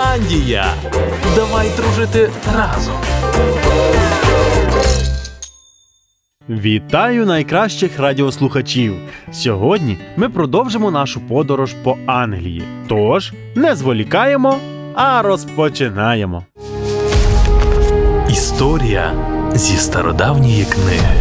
Ірландія. Давай дружити разом. Вітаю найкращих радіослухачів! Сьогодні ми продовжимо нашу подорож по Англії. Тож, не зволікаємо, а розпочинаємо. Історія зі стародавньої книги.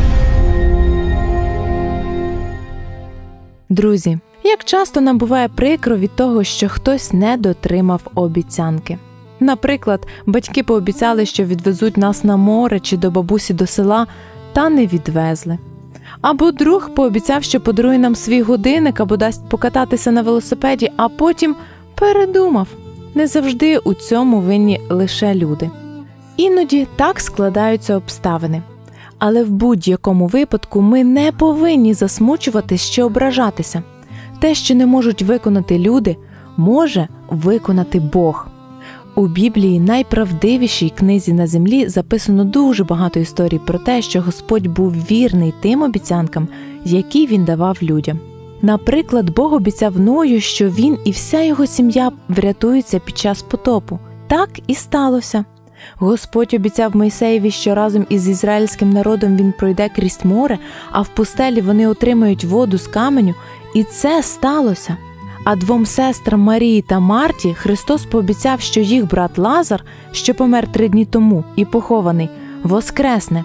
Друзі, як часто нам буває прикро від того, що хтось не дотримав обіцянки. Наприклад, батьки пообіцяли, що відвезуть нас на море чи до бабусі до села, та не відвезли. Або друг пообіцяв, що подарує нам свій годинник або дасть покататися на велосипеді, а потім передумав. Не завжди у цьому винні лише люди. Іноді так складаються обставини. Але в будь-якому випадку ми не повинні засмучуватись чи ображатися. Те, що не можуть виконати люди, може виконати Бог. У Біблії, найправдивішій книзі на землі, записано дуже багато історій про те, що Господь був вірний тим обіцянкам, які Він давав людям. Наприклад, Бог обіцяв Ною, що він і вся його сім'я врятуються під час потопу. Так і сталося. Господь обіцяв Мойсеєві, що разом із ізраїльським народом він пройде крізь море, а в пустелі вони отримають воду з каменю, і це сталося. А двом сестрам Марії та Марті Христос пообіцяв, що їх брат Лазар, що помер 3 дні тому і похований, воскресне.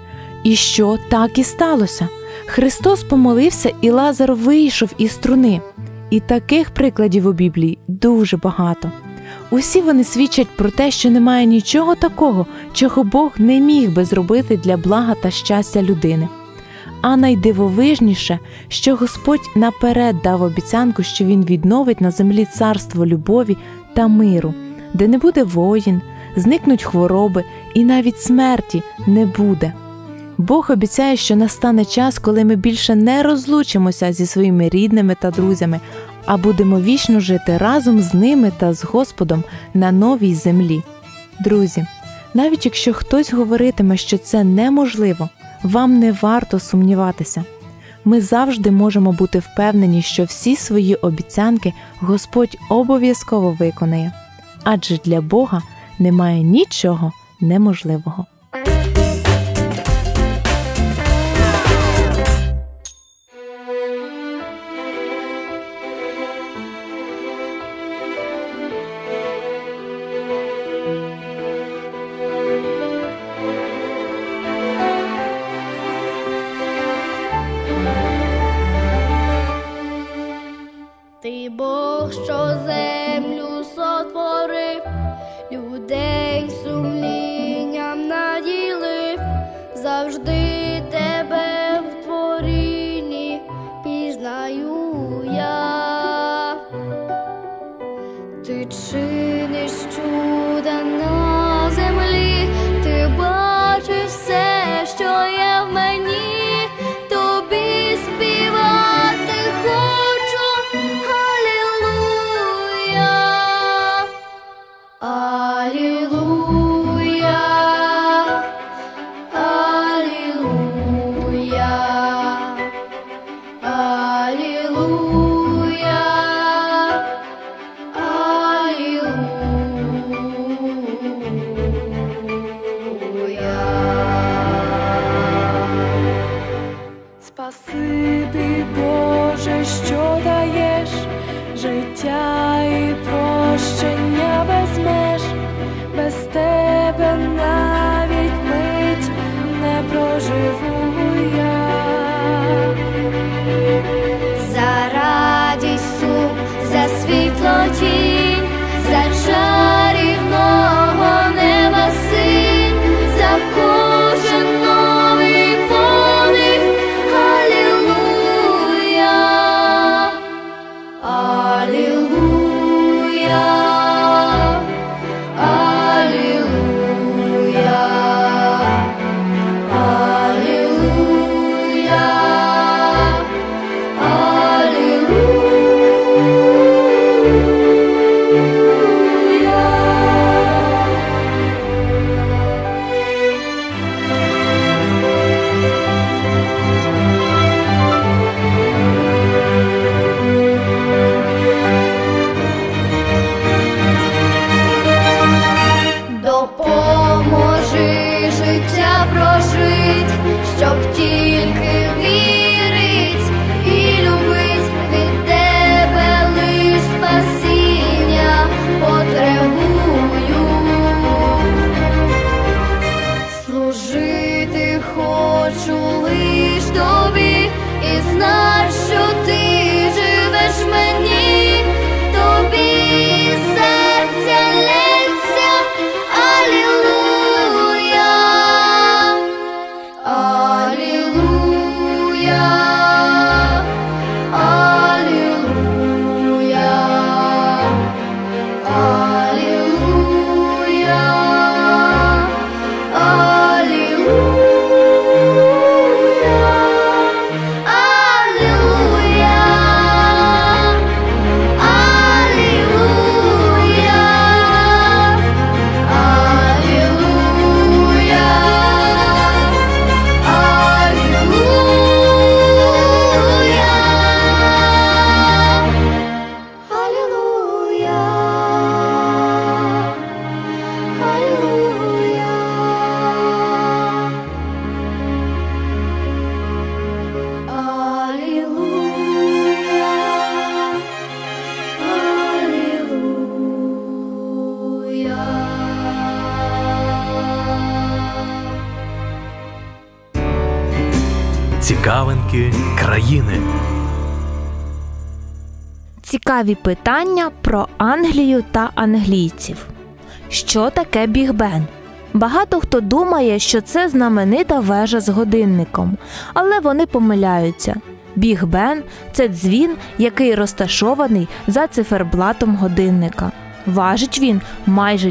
І що? Так і сталося. Христос помолився, і Лазар вийшов із труни. І таких прикладів у Біблії дуже багато. Усі вони свідчать про те, що немає нічого такого, чого Бог не міг би зробити для блага та щастя людини. А найдивовижніше, що Господь наперед дав обіцянку, що Він відновить на землі царство любові та миру, де не буде воїн, зникнуть хвороби і навіть смерті не буде. Бог обіцяє, що настане час, коли ми більше не розлучимося зі своїми рідними та друзями, а будемо вічно жити разом з ними та з Господом на новій землі. Друзі, навіть якщо хтось говоритиме, що це неможливо, вам не варто сумніватися. Ми завжди можемо бути впевнені, що всі свої обіцянки Господь обов'язково виконає. Адже для Бога немає нічого неможливого. Ти Бог, що землю сотворив, людей сумлінням наділив, завжди тебе в творінні пізнаю я. Ти чиниш чуда на землі, ти бачиш все, що є в мені, тобі співати хочу. Алілуя, алілуя, алілуя, алілуя. Спасибі, Боже, що даєш життя і прощення без меж. Без тебе навіть мить не проживу я. За радість сум, за світло тінь, за чарівного неба синь, за кожен новий подих. Алілуя. цікавинки країни. Цікаві питання про Англію та англійців. Що таке Біг Бен? Багато хто думає, що це знаменита вежа з годинником, але вони помиляються. Біг Бен – це дзвін, який розташований за циферблатом годинника. Важить він майже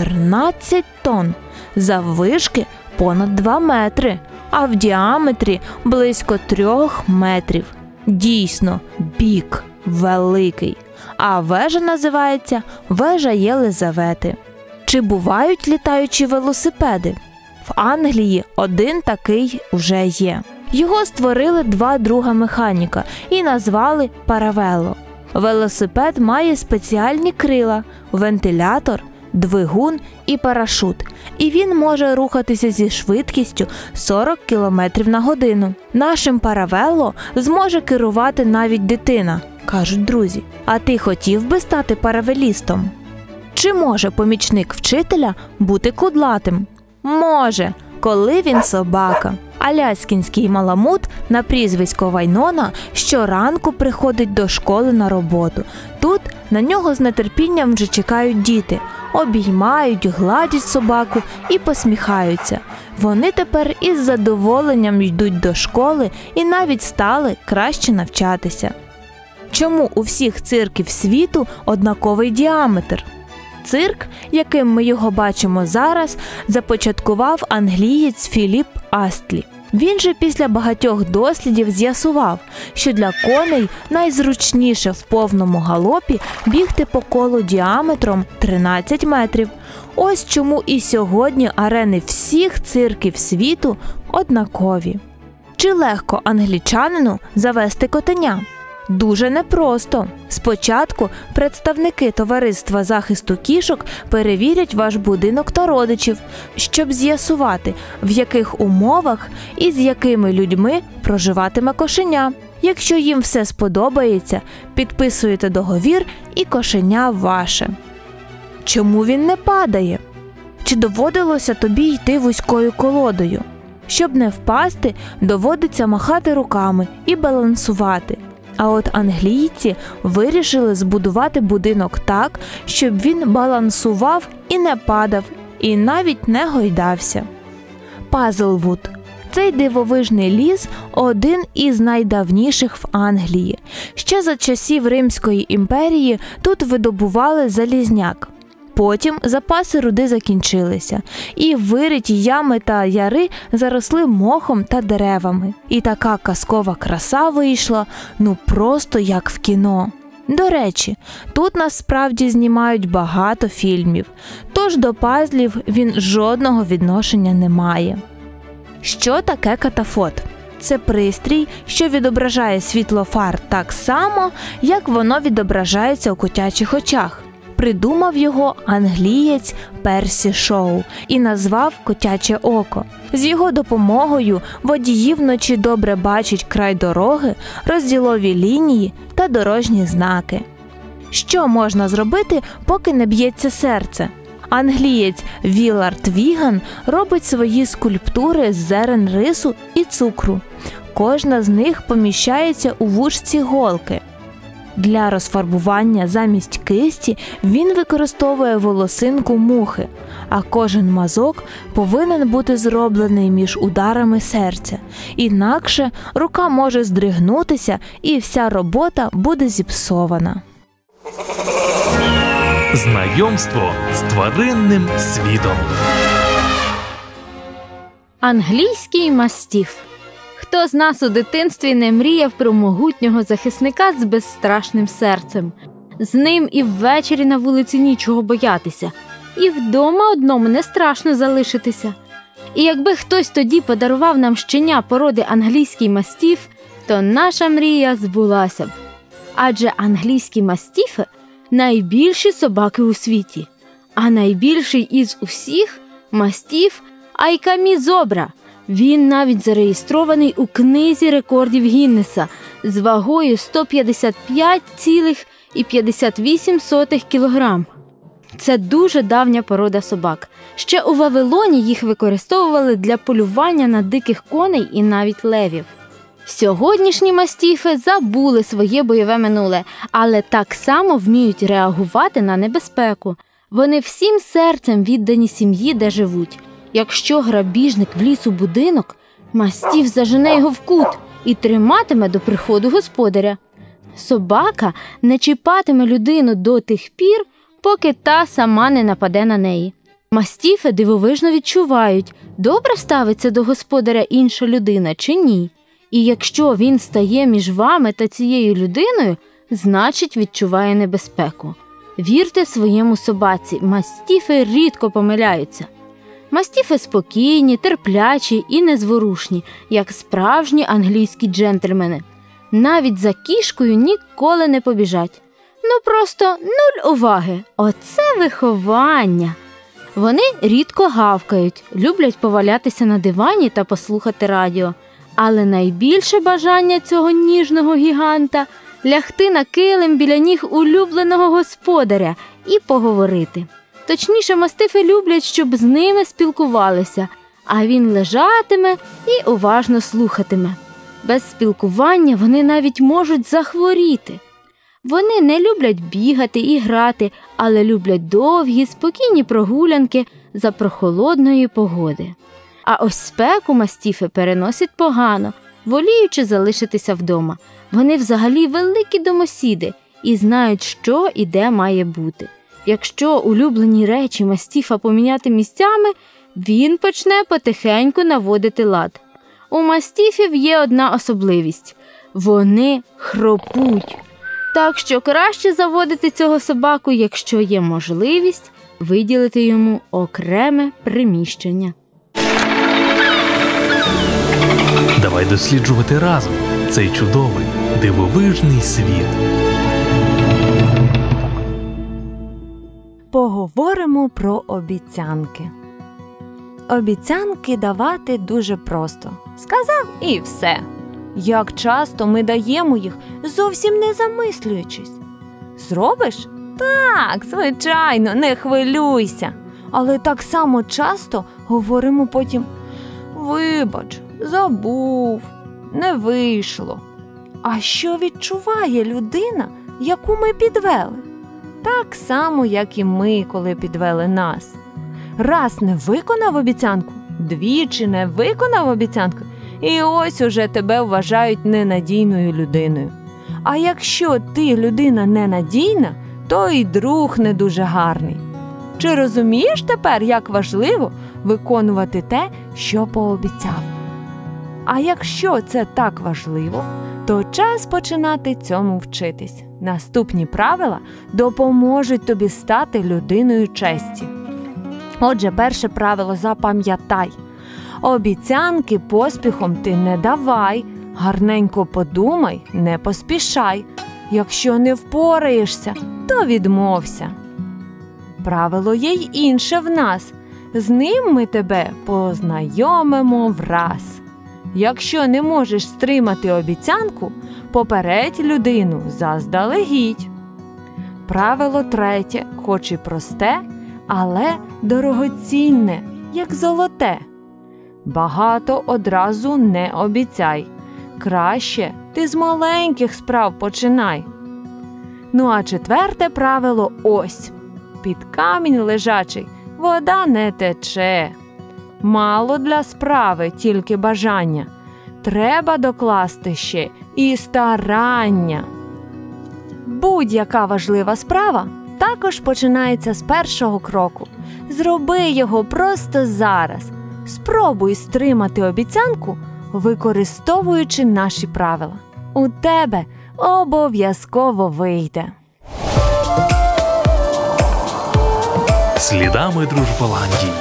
14 тонн, заввишки понад 2 метри, а в діаметрі близько 3 метрів. Дійсно, біг великий. А вежа називається Вежа Єлизавети. Чи бувають літаючі велосипеди? В Англії один такий уже є. Його створили 2 друга-механіка і назвали Паравело. Велосипед має спеціальні крила, вентилятор, двигун і парашут. І він може рухатися зі швидкістю 40 км на годину. Нашим Паравело зможе керувати навіть дитина, кажуть друзі. А ти хотів би стати паравелістом? Чи може помічник вчителя бути кудлатим? Може, коли він собака. Аляскінський маламут на прізвисько Вайнона щоранку приходить до школи на роботу. Тут на нього з нетерпінням вже чекають діти. Обіймають, гладять собаку і посміхаються. Вони тепер із задоволенням йдуть до школи і навіть стали краще навчатися. Чому у всіх цирків світу однаковий діаметр? Цирк, яким ми його бачимо зараз, започаткував англієць Філіп Астлі. Він же після багатьох дослідів з'ясував, що для коней найзручніше в повному галопі бігти по колу діаметром 13 метрів. Ось чому і сьогодні арени всіх цирків світу однакові. Чи легко англічанину завести котеня? Дуже непросто. Спочатку представники Товариства захисту кішок перевірять ваш будинок та родичів, щоб з'ясувати, в яких умовах і з якими людьми проживатиме кошеня. Якщо їм все сподобається, підписуєте договір і кошеня ваше. Чому він не падає? Чи доводилося тобі йти вузькою колодою? Щоб не впасти, доводиться махати руками і балансувати. А от англійці вирішили збудувати будинок так, щоб він балансував і не падав, і навіть не гойдався. Пазлвуд. Цей дивовижний ліс – один із найдавніших в Англії. Ще за часів Римської імперії тут видобували залізняк. Потім запаси руди закінчилися, і вириті ями та яри заросли мохом та деревами. І така казкова краса вийшла, ну просто як в кіно. До речі, тут насправді знімають багато фільмів, тож до пазлів він жодного відношення не має. Що таке катафот? Це пристрій, що відображає світло фар так само, як воно відображається у котячих очах. Придумав його англієць Персі Шоу і назвав «Котяче око». З його допомогою водії вночі добре бачать край дороги, розділові лінії та дорожні знаки. Що можна зробити, поки не б'ється серце? Англієць Вілард Віган робить свої скульптури з зерен рису і цукру. Кожна з них поміщається у вушці голки. Для розфарбування замість кисті він використовує волосинку мухи, а кожен мазок повинен бути зроблений між ударами серця. Інакше рука може здригнутися і вся робота буде зіпсована. Знайомство з тваринним світом. Англійський мастіф. Хто з нас у дитинстві не мріяв про могутнього захисника з безстрашним серцем? З ним і ввечері на вулиці нічого боятися, і вдома одному не страшно залишитися. І якби хтось тоді подарував нам щеня породи англійський мастіф, то наша мрія збулася б. Адже англійські мастіфи – найбільші собаки у світі. А найбільший із усіх – мастіф Айкамі Зобра. Він навіть зареєстрований у книзі рекордів Гіннеса з вагою 155,58 кг. Це дуже давня порода собак. Ще у Вавилоні їх використовували для полювання на диких коней і навіть левів. Сьогоднішні мастіфи забули своє бойове минуле, але так само вміють реагувати на небезпеку. Вони всім серцем віддані сім'ї, де живуть. Якщо грабіжник вліз у будинок, мастіф зажене його в кут і триматиме до приходу господаря. Собака не чіпатиме людину до тих пір, поки та сама не нападе на неї. Мастіфи дивовижно відчувають, добре ставиться до господаря інша людина чи ні. І якщо він стає між вами та цією людиною, значить відчуває небезпеку. Вірте своєму собаці, мастіфи рідко помиляються. Мастіфи спокійні, терплячі і незворушні, як справжні англійські джентльмени. Навіть за кішкою ніколи не побіжать. Просто 0 уваги. Оце виховання. Вони рідко гавкають, люблять повалятися на дивані та послухати радіо. Але найбільше бажання цього ніжного гіганта – лягти на килим біля ніг улюбленого господаря і поговорити. Точніше, мастифи люблять, щоб з ними спілкувалися, а він лежатиме і уважно слухатиме. Без спілкування вони навіть можуть захворіти. Вони не люблять бігати і грати, але люблять довгі, спокійні прогулянки за прохолодної погоди. А ось спеку мастіфи переносять погано, воліючи залишитися вдома. Вони взагалі великі домосіди і знають, що і де має бути. Якщо улюблені речі мастіфа поміняти місцями, він почне потихеньку наводити лад. У мастіфів є одна особливість – вони хропуть. Так що краще заводити цього собаку, якщо є можливість виділити йому окреме приміщення. Давай досліджувати разом цей чудовий, дивовижний світ. Поговоримо про обіцянки. Обіцянки давати дуже просто. Сказав і все. Як часто ми даємо їх, зовсім не замислюючись. Зробиш? Так, звичайно, не хвилюйся. Але так само часто говоримо потім: вибач, забув, не вийшло. А що відчуває людина, яку ми підвели? Так само, як і ми, коли підвели нас. Раз не виконав обіцянку, двічі не виконав обіцянку, і ось уже тебе вважають ненадійною людиною. А якщо ти людина ненадійна, то і друг не дуже гарний. Чи розумієш тепер, як важливо виконувати те, що пообіцяв? А якщо це так важливо, то час починати цьому вчитись. Наступні правила допоможуть тобі стати людиною честі. Отже, перше правило запам'ятай. Обіцянки поспіхом ти не давай, гарненько подумай, не поспішай. Якщо не впораєшся, то відмовся. Правило є й інше в нас. З ним ми тебе познайомимо враз. Якщо не можеш стримати обіцянку, попередь людину заздалегідь. Правило третє, хоч і просте, але дорогоцінне, як золоте. Багато одразу не обіцяй. Краще ти з маленьких справ починай. Ну а четверте правило ось. Під камінь лежачий вода не тече. Мало для справи тільки бажання. Треба докласти ще і старання. Будь-яка важлива справа також починається з першого кроку. Зроби його просто зараз. Спробуй стримати обіцянку, використовуючи наші правила. У тебе обов'язково вийде. Слідами Дружболандії.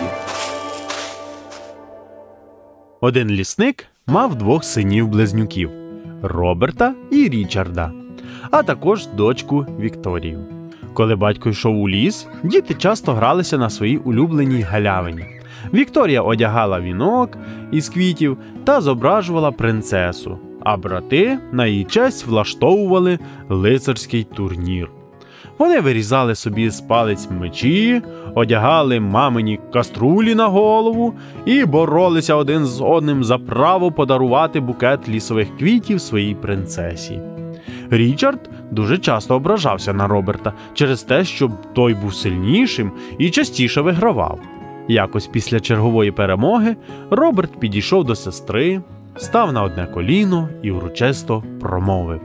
Один лісник мав 2 синів-близнюків – Роберта і Річарда, а також дочку Вікторію. Коли батько йшов у ліс, діти часто гралися на своїй улюбленій галявині. Вікторія одягала вінок із квітів та зображувала принцесу, а брати на її честь влаштовували лицарський турнір. Вони вирізали собі з палиць мечі, одягали мамині каструлі на голову і боролися один з одним за право подарувати букет лісових квітів своїй принцесі. Річард дуже часто ображався на Роберта через те, що той був сильнішим і частіше вигравав. Якось після чергової перемоги Роберт підійшов до сестри, став на одне коліно і урочисто промовив: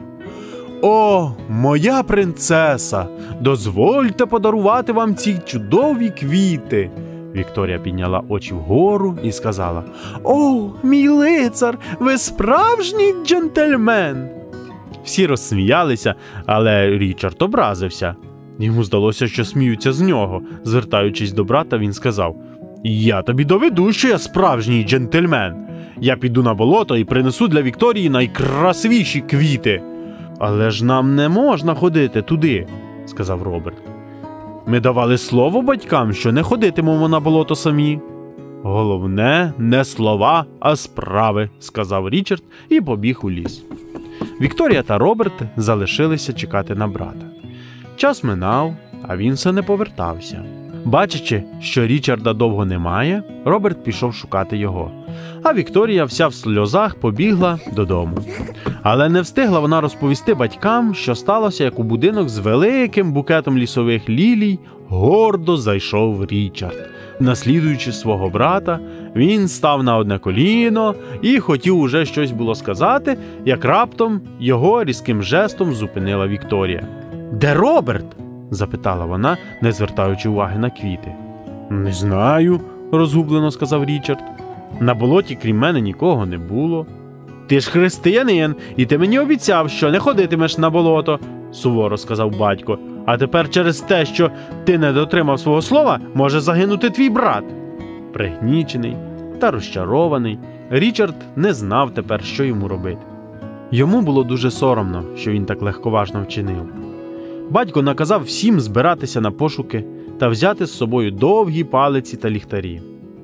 «О, моя принцеса, дозвольте подарувати вам ці чудові квіти!» Вікторія підняла очі вгору і сказала: «О, мій лицар, ви справжній джентльмен!» Всі розсміялися, але Річард образився. Йому здалося, що сміються з нього. Звертаючись до брата, він сказав: «Я тобі доведу, що я справжній джентльмен. Я піду на болото і принесу для Вікторії найкрасивіші квіти». «Але ж нам не можна ходити туди», – сказав Роберт. «Ми давали слово батькам, що не ходитимемо на болото самі». «Головне не слова, а справи», – сказав Річард і побіг у ліс. Вікторія та Роберт залишилися чекати на брата. Час минав, а він все не повертався. Бачачи, що Річарда довго немає, Роберт пішов шукати його, а Вікторія вся в сльозах побігла додому. Але не встигла вона розповісти батькам, що сталося, як у будинок з великим букетом лісових лілій гордо зайшов Річард. Наслідуючи свого брата, він став на одне коліно і хотів уже щось було сказати, як раптом його різким жестом зупинила Вікторія. «Де Роберт?» – запитала вона, не звертаючи уваги на квіти. «Не знаю», – розгублено сказав Річард. «На болоті крім мене нікого не було». «Ти ж християнин, і ти мені обіцяв, що не ходитимеш на болото», – суворо сказав батько. «А тепер через те, що ти не дотримав свого слова, може загинути твій брат». Пригнічений та розчарований, Річард не знав тепер, що йому робити. Йому було дуже соромно, що він так легковажно вчинив. Батько наказав всім збиратися на пошуки та взяти з собою довгі палиці та ліхтарі.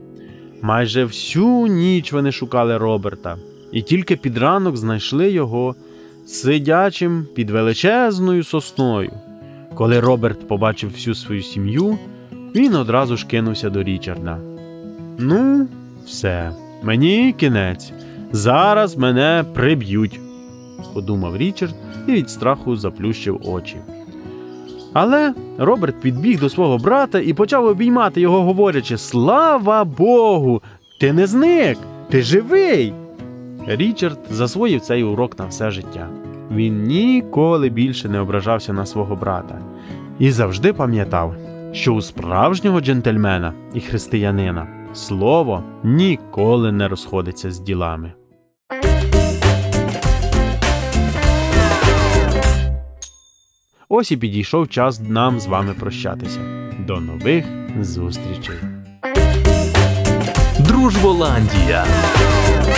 Майже всю ніч вони шукали Роберта, і тільки під ранок знайшли його сидячим під величезною сосною. Коли Роберт побачив всю свою сім'ю, він одразу ж кинувся до Річарда. «Ну, все, мені кінець. Зараз мене приб'ють», – подумав Річард і від страху заплющив очі. Але Роберт підбіг до свого брата і почав обіймати його, говорячи: «Слава Богу! Ти не зник! Ти живий!» Річард засвоїв цей урок на все життя. Він ніколи більше не ображався на свого брата і завжди пам'ятав, що у справжнього джентльмена і християнина слово ніколи не розходиться з ділами. Ось і підійшов час нам з вами прощатися. До нових зустрічей! Дружболандія!